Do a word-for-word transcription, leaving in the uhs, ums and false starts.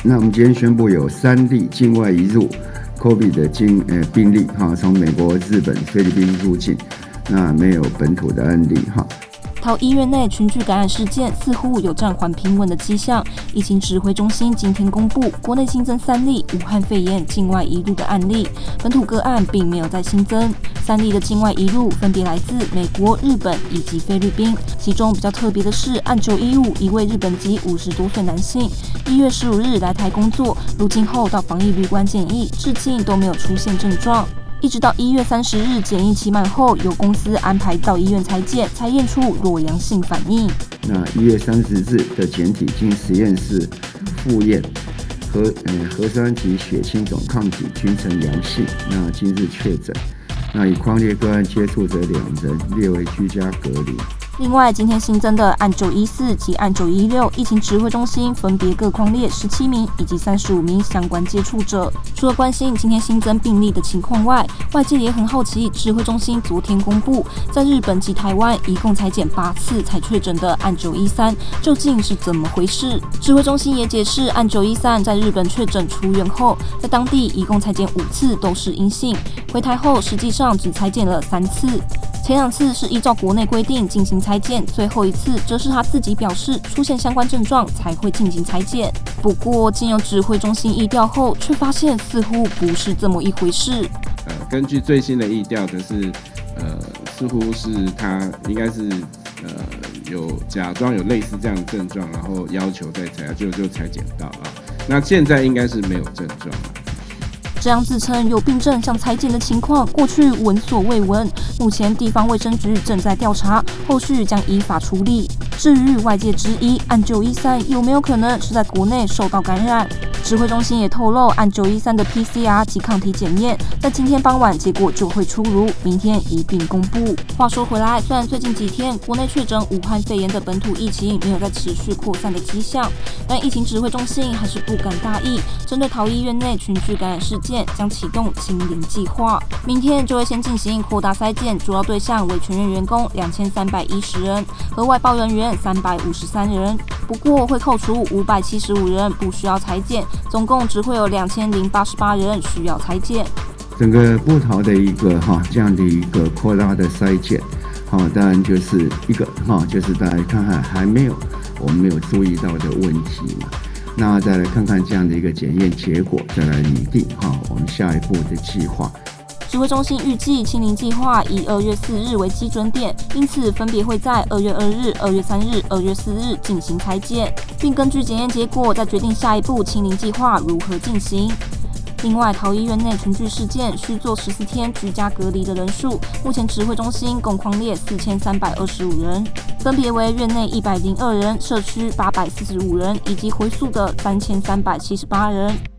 那我们今天宣布有三例境外移入 COVID 的经呃病例哈，从美国、日本、菲律宾入境，那没有本土的案例哈。 桃医院内群聚感染事件似乎有暂缓平稳的迹象。疫情指挥中心今天公布，国内新增三例武汉肺炎境外移入的案例，本土个案并没有再新增。三例的境外移入分别来自美国、日本以及菲律宾。其中比较特别的是，案九一五一位日本籍五十多岁男性，一月十五日来台工作，入境后到防疫旅馆检疫，至今都没有出现症状。一直到一月三十日检疫期满后，由公司安排到医院采检，才验出弱阳性反应。 那一月三十日的检体经实验室复验，核呃核酸及血清总抗体均呈阳性。那今日确诊，那与匡列个案接触者两人列为居家隔离。 另外，今天新增的案九一四及案九一六疫情指挥中心分别各匡列十七名以及三十五名相关接触者。除了关心今天新增病例的情况外，外界也很好奇，指挥中心昨天公布，在日本及台湾一共采检八次才确诊的案九一三究竟是怎么回事？指挥中心也解释，案九一三在日本确诊出院后，在当地一共采检五次都是阴性，回台后实际上只采检了三次。前两次是依照国内规定进行采检，最后一次则是他自己表示出现相关症状才会进行采检。不过，经由指挥中心疫调后，却发现似乎不是这么一回事。 呃，根据最新的疫调，可是呃，似乎是他应该是呃有假装有类似这样的症状，然后要求再采，就就采检到啊。那现在应该是没有症状了。 这样自称有病症向采检的情况，过去闻所未闻。目前地方卫生局正在调查，后续将依法处理。至于外界质疑案九一三有没有可能是在国内受到感染，指挥中心也透露，案九一三的 P C R 及抗体检验在今天傍晚结果就会出炉，明天一并公布。话说回来，虽然最近几天国内确诊武汉肺炎的本土疫情没有在持续扩散的迹象，但疫情指挥中心还是不敢大意，针对桃医院内群聚感染事件，将启动清零计划。明天就会先进行扩大筛检，主要对象为全院员工两千三百一十人和外包人员三百五十三人。不过会扣除五百七十五人不需要采检，总共只会有两千零八十八人需要采检。 整个部桃的一个哈这样的一个扩大的筛检，好，当然就是一个哈，就是大家看看还没有我们没有注意到的问题嘛。那再来看看这样的一个检验结果，再来拟定哈我们下一步的计划。 指挥中心预计清零计划以二月四日为基准点，因此分别会在二月二日、二月三日、二月四日进行采检，并根据检验结果再决定下一步清零计划如何进行。另外，桃医院内群聚事件需做十四天居家隔离的人数，目前指挥中心共匡列四千三百二十五人，分别为院内一百零二人、社区八百四十五人以及回溯的三千三百七十八人。